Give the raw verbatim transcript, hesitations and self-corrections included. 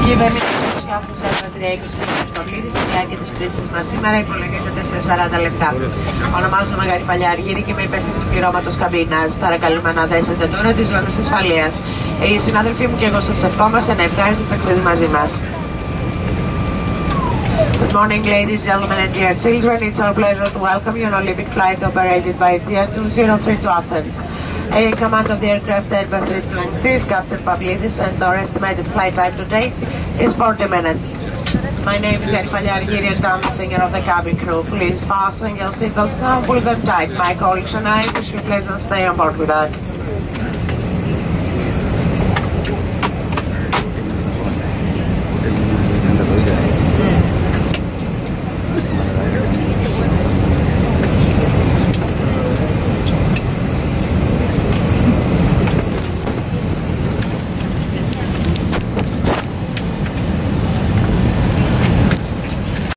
Κυβερνήτης του σκάφους Σάρμα τρία είκοσι Παυλίδης, στη διάρκεια της πτήσης μας σήμερα υπολογίζεται σε σαράντα λεπτά. Ονομάζομαι Μαγαρή Παλιαργύρη και είμαι υπεύθυνη του πληρώματος καμπίνας. Παρακαλούμε να δέσετε τώρα τις ζώνες ασφαλείας. Οι συνάδελφοί μου και εγώ σας ευχόμαστε να ευχάριστο ταξίδι μαζί μας. Good morning, ladies, gentlemen, and dear children. It's our pleasure to welcome you on Olympic flight operated by Aegean two oh three to Athens. In command of the aircraft Airbus three twenty is Captain Pavlidis, and our estimated flight time today is forty minutes. My name is Mary Pagliarghiri, and I'm the singer of the cabin crew. Please fasten your seatbelts now, pull them tight. My colleagues and I wish you pleasant stay on board with us.